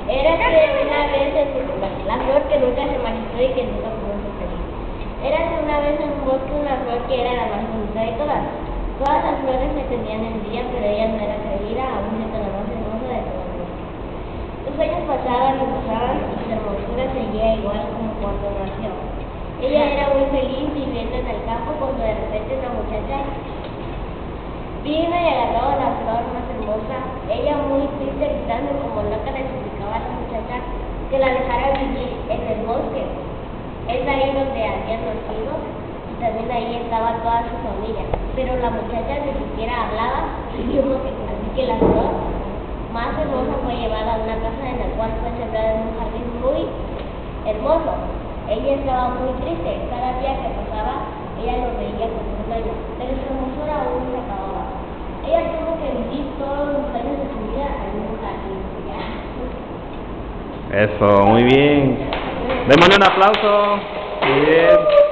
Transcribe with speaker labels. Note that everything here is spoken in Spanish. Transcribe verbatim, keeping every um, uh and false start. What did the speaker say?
Speaker 1: Era que una vez, en, la flor que nunca se marchitó y que nunca pudo ser feliz. Era que una vez en un bosque una flor que era la más bonita de todas. Todas las flores le tenían envidia, pero ella no era querida, aún siendo la más hermosa de todo el bosque. Los años pasaban y pasaban y su hermosura seguía igual como cuando nació. Ella era muy feliz viviendo en el campo cuando de repente una muchacha vino y agarró la flor más hermosa. Ella muy triste, gritando como loca, le suplicaba a la muchacha que la dejara vivir en el bosque. Es ahí donde habían nacido y también ahí estaba toda su familia. Pero la muchacha ni siquiera hablaba, así que la flor más hermosa fue llevada a una casa en la cual fue sembrada en un jardín muy hermoso. Ella estaba muy triste. Cada día que pasaba, ella lo veía con un pena, pero su hermosura aún se acababa. Ella tuvo que vivir todos los años de su vida en un jardín.
Speaker 2: Eso, muy bien. Démosle un aplauso. Muy bien.